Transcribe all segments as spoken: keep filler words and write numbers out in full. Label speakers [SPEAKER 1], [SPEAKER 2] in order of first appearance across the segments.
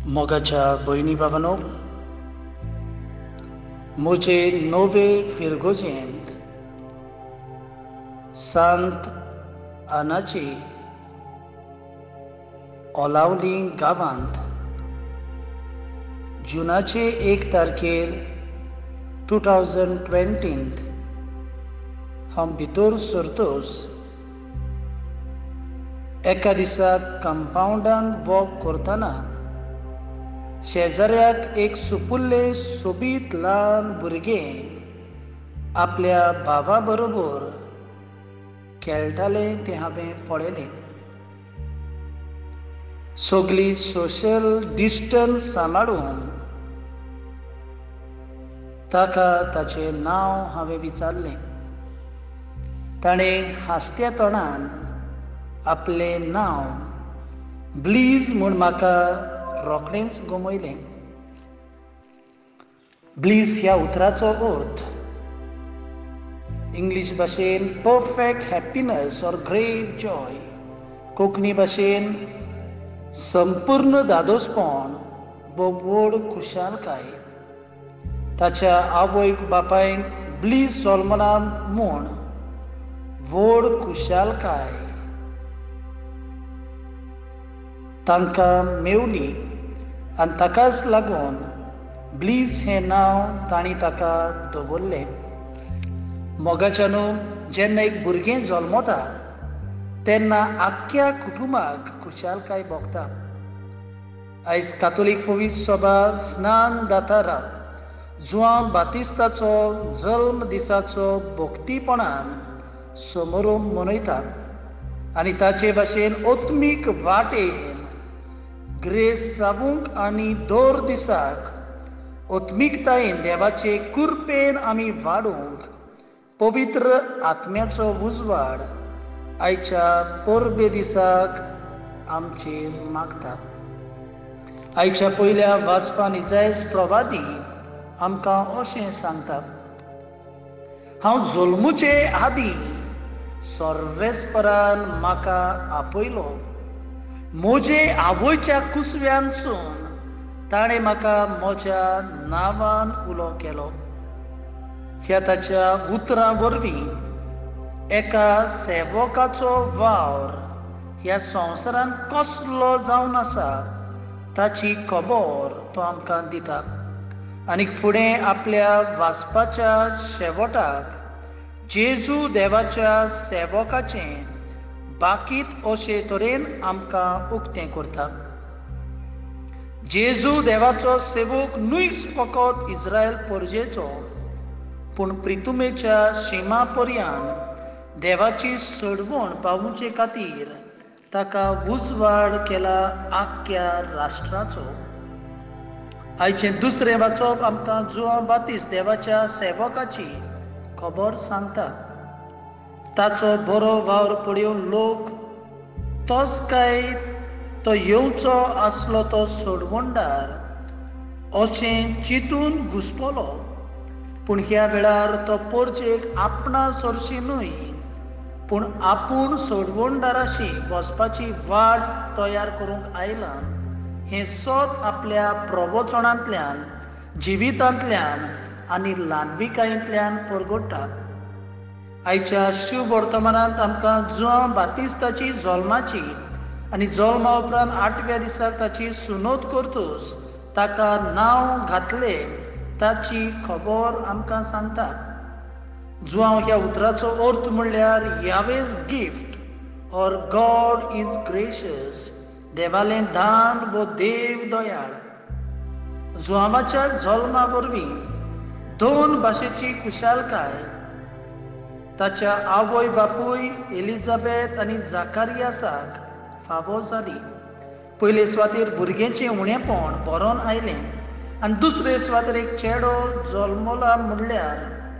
[SPEAKER 1] मोगाच्या भयणी भावांनो, म्हजे नवे फिरगोजेंत सांत आनाची ओलावली गांवांत जुनाचे एक तारखेर टू थावजंड ट्वेंटींत हांव भितर सरतोच एका दिसाक कंपाउंडांत वॉक करतना शेजाऱ्याक एक सुपुल्लें सोबीत ल्हान भुरगें आपल्या भावा बरोबर खेळटालें तें हांवें पळयलें. सगळी सोशल डिस्टन्स सांबाळून ताका ताचें नांव हांवें विचारलें. ताणें हांसत्या तोंडान आपलें नांव ब्लीज म्हूण म्हाका रोखडेंच गोमयलें. ब्लीज ह्या उतराचो अर्थ इंग्लीश भाशेन perfect happiness or great joy, Konkani भाशेन संपूर्ण धादोसपण व व्हड खुशालकाय. ताच्या आवयक बापायक ब्लीज सोलमना म्हूण व्हड खुशालकाय तांकां मेवली आनी ताकाच लागून ब्लीज हें नांव तांणी ताका दवरलें. मोगाच्या न्हू, जेन्ना एक भुरगें जल्मता तेन्ना आख्ख्या कुटुंबाक खुशालकाय भोगता. आयज कातोलीक पवित्र सभा स्नान दातारा जुआंव बातिस्ताचो जल्म दिसाचो भोक्तीपणान समारंभ मनयता आनी ताचे भाशेन ओत्मीक वाटेन ग्रेस जावूंक आनी दर दिसाक ओत्मीकतायेन देवाचे कृपेन आमी वाडूंक पवित्र आत्म्याचो उजवाड आयच्या परबे दिसाक आमचेर मागता. आयच्या पयल्या वाचपान इजायस प्रवादी आमकां अशें सांगता: हांव जल्मुचे आदीं सर्वेस्परान म्हाका आपयलो, म्हजे आवयच्या कुसव्यांसून ताणें म्हाका म्हज्या नांवान उलो केलो. ह्या ताच्या उतरां वरवीं एका सेवकाचो वावर ह्या संवसारान कसलो जावन आसा ताची खबर तो आमकां दिता. आनीक फुडें आपल्या वाचपाच्या शेवटाक जेजू देवाच्या सेवकाचें बाकीत अशे तरेन आमकां उक्तें करता: जेजू देवाचो सेवक न्हूच फकत इस्रायल परजेचो, पूण प्रितुमेच्या शिमा पर्यंत देवाची सडवण पावोवचे खातीर ताका उजवाड केला आख्ख्या राष्ट्राचो. आयचें दुसरें वाचप आमकां जुआंव बातिस्त देवाच्या सेवकाची खबर सांगता. ताचो बरो वावर पळयोवन लोक तोच काय तो येवचो आसलो तो सोडवणदार अशें चिंतून घुस्पलो. पूण ह्या वेळार तो परजेक आपणा सरशी न्हय, पूण आपूण सोडवणदाराशी वचपाची वाट तयार करूंक आयला हें सोत आपल्या प्रवचनांतल्यान, जिवितांतल्यान आनी ल्हानविकायेंतल्यान परगट्टा. आयच्या शिव वर्तमानांत आमकां जुआंव बातिस्ताची जल्माची आनी जल्मा उपरांत आठव्या दिसाक ताची सुनोद करतूस ताका नांव घातलें ताची खबर आमकां सांगता. जुआंव ह्या उतराचो अर्थ म्हणल्यार यावेज gift or God is gracious, देवालें दान व देव दयाळ. जुआंवाच्या जल्मा वरवीं दोन भाशेची खुशालकाय ताच्या आवय बापूय एलिझाबेथ आनी जाकारियासाक फावो जाली. पयले सुवातेर भुरग्याचें उणेपण बरोवन आयलें आनी दुसरे सुवातेर एक चेडो जल्मला म्हणल्यार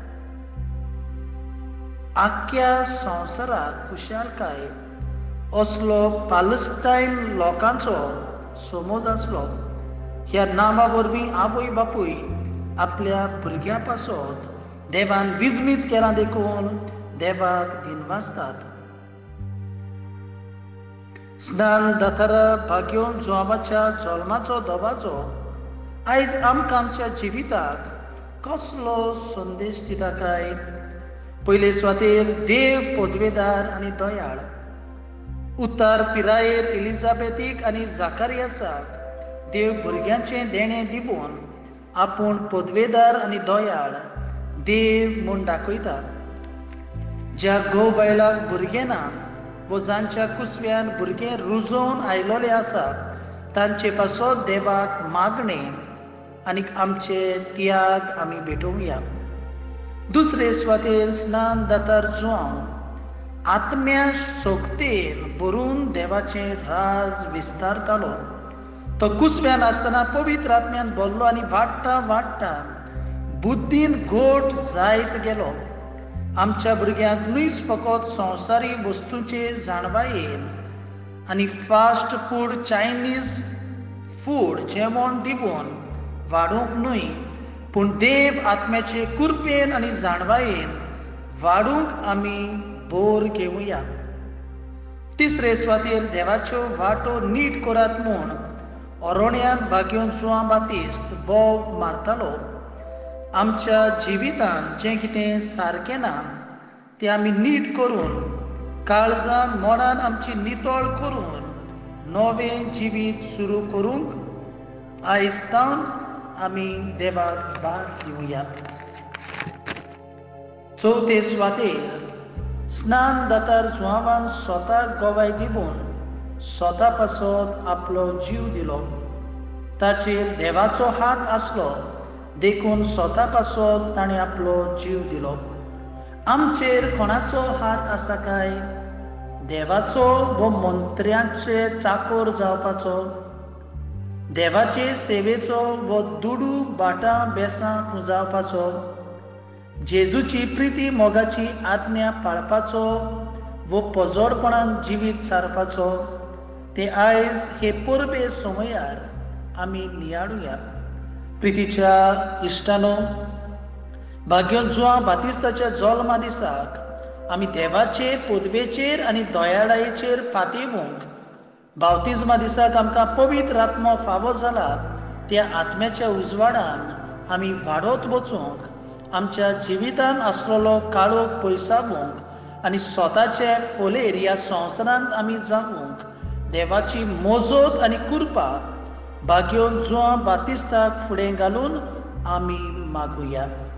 [SPEAKER 1] आख्ख्या संवसाराक खुशालकाय असलो पालस्टायन लोकांचो समज आसलो. ह्या नांवा वरवीं आवय बापूय आपल्या भुरग्या पासत देवान विजमीत केलां देखून देवाक दिनवासतात. स्नान दातारा भाग्योन जुवाबाच्या जल्माचो दोबाचो आयज आमकां आमच्या जिविताक कसलो संदेश दिता काय? पयले सुवातेर देव पदवेदार आनी दयाळ. उतार पिरायेर एलिझाबेथीक आनी जाकारियासाक देव भुरग्याचें देणें दिवन आपूण पदवेदार आनी दयाळ देव म्हूण दाखयता. ज्या घोव बायलाक भुरगें ना वो जांच्या कुसव्यान भुरगें रुजोवन आयलोलें आसा तांचे पासत देवाक मागणें आनी आमचे त्याग आमी भेटोवया. दुसरे सुवातेर स्नान दातार जुवांव आत्म्या सोकतेन भरून देवाचें राज विस्तारतालो. तो कुसव्यान आसतना पवित्र आत्म्यान भरलो आनी वाडटा वाडटा बुद्धीन गोट जायत गेलो. आमच्या भुरग्यांक न्हूच फकत संवसारी वस्तूंचे जाणवायेन आनी फास्ट फूड चायनीज फूड जेवण दिवन वाडोवंक न्हय, पूण देव आत्म्याचे कुरपेन आनी जाणवायेन वाडूंक आमी बोर घेवया. तिसरे सुवातेर देवाच्यो वाटो नीट करात म्हूण ओरोण्यांत भाग्योन जुवां बातिस्त बोब मारतालो. आमच्या जिवितांत जें कितें सारकें ना तें आमी नीट करून काळजान मोडान आमची नितळ करून नवें जिवीत सुरू करूंक आयज सावन आमी देवाक भास दिवया. चवथे सुवातेर स्नान दातार जुवांवान स्वताक गोवाय दिवन स्वता पासत आपलो जीव दिलो. ताचेर देवाचो हात आसलो देखून स्वता पासत ताणें आपलो जीव दिलो. आमचेर कोणाचो हात आसा काय? देवाचो वो मंत्र्याचे चाकर जावपाचो? देवाचे सेवेचो वो दुडू बाटां बेसां पुंजावपाचो? जेजूची प्रिती मोगाची आज्ञा पाळपाचो वो पोजोडपणान जिवीत सारपाचो? ते आयज हे परबे समयार आमी नियाळुया. प्रितीच्या इश्टानो, भाग्योन जुवां बातिस्ताच्या जल्मा दिसाक आमी देवाचे पदवेचेर आनी दयाळायेचेर पातयेवंक बावतिजमा दिसाक आमकां पवित्र आत्मो फावो जाला त्या आत्म्याच्या उजवाडान आमी वाडत वचूंक आमच्या जिवितान आसलेलो काळोख पयसावूंक आनी स्वताचे फोलेर ह्या संवसारांत आमी जावूंक देवाची मोजत आनी कृपा भाग्योन जुवां बातिस्ताक फुडें घालून आमी मागुया.